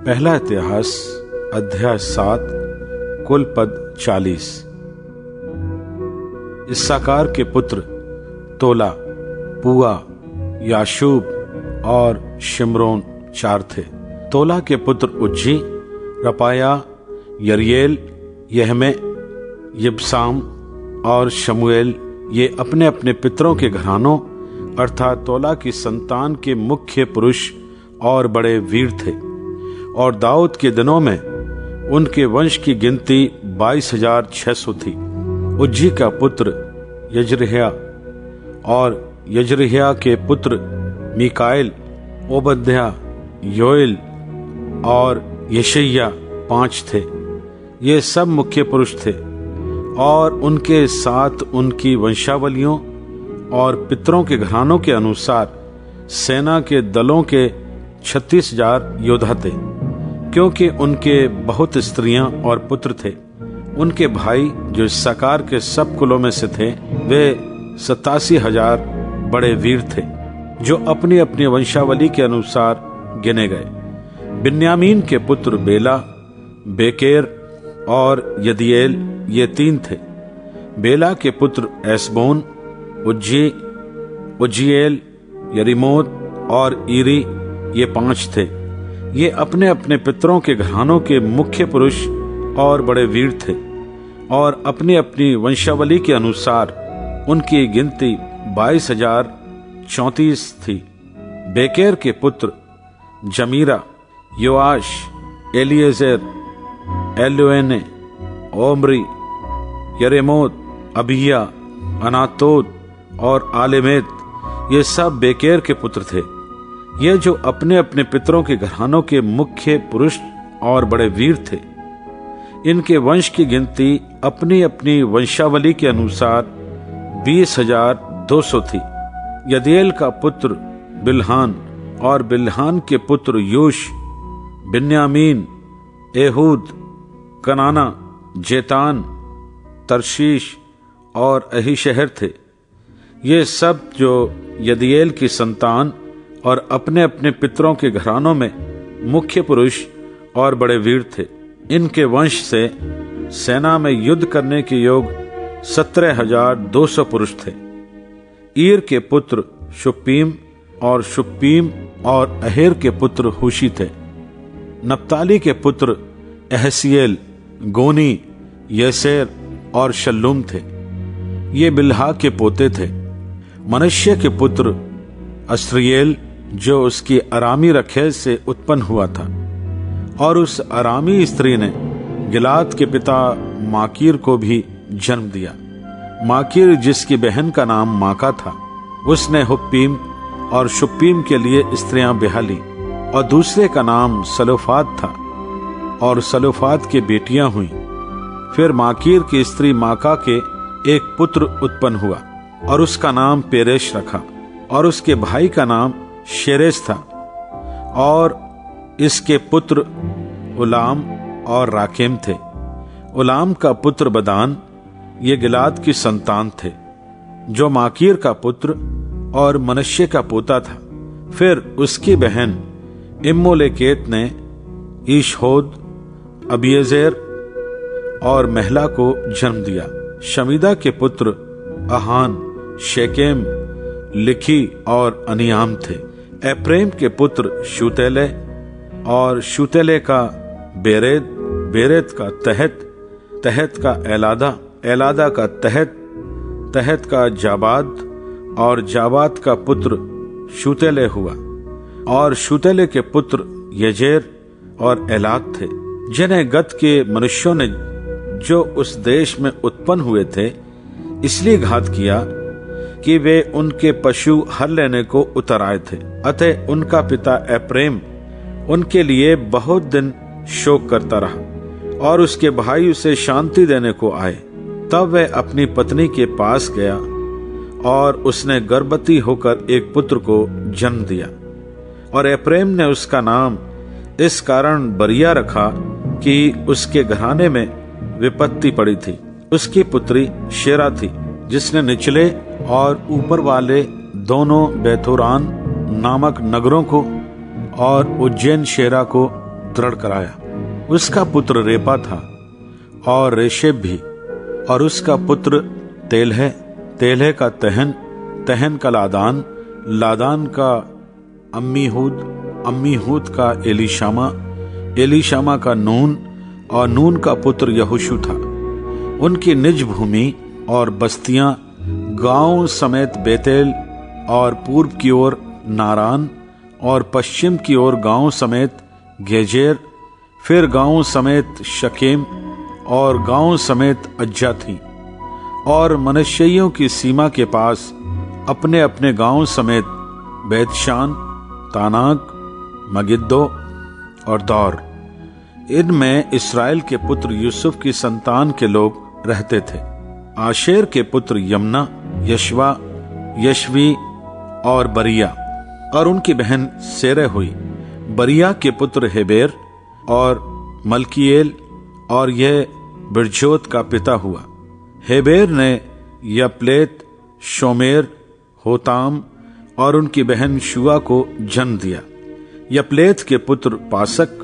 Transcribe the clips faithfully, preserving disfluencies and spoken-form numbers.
पहला इतिहास अध्याय सात, कुल पद चालीस। इस्साकार के पुत्र तोला, पुआ, याशूब और शिमरोन चार थे। तोला के पुत्र उज्जी, रपाया, यरिएल, यहमे, यिबसाम और शमूएल ये अपने अपने पितरों के घरानों अर्थात तोला की संतान के मुख्य पुरुष और बड़े वीर थे। और दाऊद के दिनों में उनके वंश की गिनती बाईस हजार छह सौ थी। उज्जी का पुत्र यजरहिया और यजरहिया के पुत्र मीकाएल, ओबद्याह, योएल और यशैया पांच थे। ये सब मुख्य पुरुष थे और उनके साथ उनकी वंशावलियों और पितरों के घरानों के अनुसार सेना के दलों के छत्तीस हजार योद्धा थे। क्योंकि उनके बहुत स्त्रियां और पुत्र थे, उनके भाई जो इस्साकार के सब कुलों में से थे वे सतासी हजार बड़े वीर थे जो अपनी अपनी वंशावली के अनुसार गिने गए। बिन्यामीन के पुत्र बेला, बेकेर और यदिएल ये तीन थे। बेला के पुत्र एसबोन, उज्जी, उज्जीएल, यरीमोत और ईरी ये पांच थे। ये अपने अपने पितरों के घरानों के मुख्य पुरुष और बड़े वीर थे और अपनी अपनी वंशावली के अनुसार उनकी गिनती बाईस हजार चौंतीस थी। बेकेर के पुत्र Zemira, Joash, Eliezer, Elioenai, Omri, Jerimoth, Abijah, Anathoth और आलेमेत ये सब बेकेर के पुत्र थे। ये जो अपने अपने पितरों के घरानों के मुख्य पुरुष और बड़े वीर थे, इनके वंश की गिनती अपनी अपनी वंशावली के अनुसार बीस हजार दो सौ थी। यदिएल का पुत्र बिल्हान और बिल्हान के पुत्र यूश, बिन्यामीन, एहूद, कनाना, जेतान, तरशीश और अहीशहर थे। ये सब जो यदिएल की संतान और अपने अपने पितरों के घरानों में मुख्य पुरुष और बड़े वीर थे। इनके वंश से सेना में युद्ध करने के योग सत्रह हजार दो सौ पुरुष थे। ईर के पुत्र शुप्पीम और शुप्पीम और अहेर के पुत्र हुशी थे। नप्ताली के पुत्र एहसीएल, गोनी, येसेर और शल्लूम थे। ये बिल्हा के पोते थे। मनश्शे के पुत्र अस्रिएल जो उसकी अरामी रखेल से उत्पन्न हुआ था और उस अरामी स्त्री ने गिलाद के पिता माकीर को भी जन्म दिया। माकीर जिसकी बहन का नाम माका था, उसने हुप्पीम और शुप्पीम के लिए स्त्रियां ब्याह ली और दूसरे का नाम सलोफाद था और सलोफाद की बेटियां हुई। फिर माकीर की स्त्री माका के एक पुत्र उत्पन्न हुआ और उसका नाम पेरेश रखा और उसके भाई का नाम शेरेश था और इसके पुत्र उलाम और राकेम थे। उलाम का पुत्र बदान ये गिलाद की संतान थे जो माकीर का पुत्र और मनश्शे का पोता था। फिर उसकी बहन इम्मोलेकेत ने ईशहोद, अबीएजेर और महला को जन्म दिया। शमीदा के पुत्र अहान, शेकेम, लिखी और अनियाम थे। एप्रेम के पुत्र शूतेले और शूतेले का बेरेद, बेरेद का तहत, तहत का एलादा, एलादा का तहत, तहत का जाबाद और जाबाद का पुत्र शूतेले हुआ। और शूतेले के पुत्र यजेर और एलाद थे, जिन्हें गत के मनुष्यों ने जो उस देश में उत्पन्न हुए थे इसलिए घात किया कि वे उनके पशु हर लेने को उतर आए थे। अतः उनका पिता एप्रेम उनके लिए बहुत दिन शोक करता रहा और उसके भाई उसे शांति देने को आए। तब वह अपनी पत्नी के पास गया और उसने गर्भवती होकर एक पुत्र को जन्म दिया और एप्रेम ने उसका नाम इस कारण बरिया रखा कि उसके घराने में विपत्ति पड़ी थी। उसकी पुत्री शेरा थी जिसने निचले और ऊपर वाले दोनों बेथोरान नामक नगरों को और उज्जैन शेरा को दृढ़ कराया। उसका पुत्र रेपा था और रेशेब भी, और उसका पुत्र तेलह, तेलह का तहन, तहन का लादान, लादान का अम्मीहूद, अम्मीहूद का एलीशामा, एलीशामा का नून, और नून का पुत्र यहोशू था। उनकी निज भूमि और बस्तियां गांव समेत बेतेल, और पूर्व की ओर नारान, और पश्चिम की ओर गांव समेत गेजेर, फिर गांव समेत शकेम, और गांव समेत अज्जा थी। और मनश्शेइयों की सीमा के पास अपने अपने गांव समेत बैतशान, तानाक, मगिद्दो और दौर। इनमें इस्राएल के पुत्र यूसुफ की संतान के लोग रहते थे। आशेर के पुत्र यमना, यशवा, यशवी और बरिया, और उनकी बहन सेरह हुई। बरिया के पुत्र हेबेर और मल्कीएल, और यह बिरजोत का पिता हुआ। हेबेर ने यपलेत, शोमेर, होताम और उनकी बहन शुआ को जन्म दिया। यपलेत के पुत्र पासक,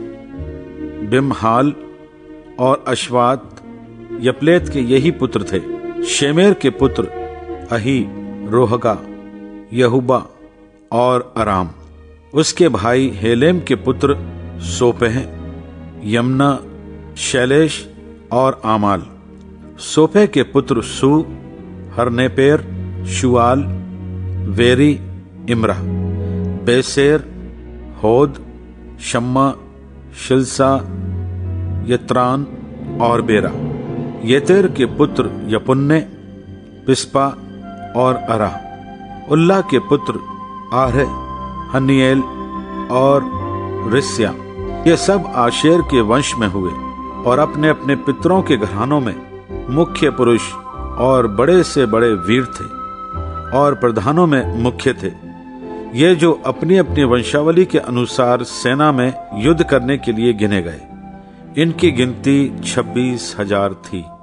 बिमहाल और अश्वात, यपलेत के यही पुत्र थे। शेमेर के पुत्र अही, रोहगा, यहुबा और अराम। उसके भाई हेलेम के पुत्र सोपेह, यमना, शैलेश और आमाल। सोपे के पुत्र सू, हरनेपेर, शुआल, वेरी, इमरा, बेसेर, होद, शम्मा, शिल्सा, यत्रान और बेरा। येतेर के पुत्र यपुन्ने, पिस्पा और अरा। उल्ला के पुत्र आरे, हनिएल और रिस्या। ये सब आशेर के वंश में हुए और अपने अपने पितरों के घरानों में मुख्य पुरुष और बड़े से बड़े वीर थे और प्रधानों में मुख्य थे। ये जो अपनी अपनी वंशावली के अनुसार सेना में युद्ध करने के लिए गिने गए। इनकी गिनती छब्बीस हजार थी।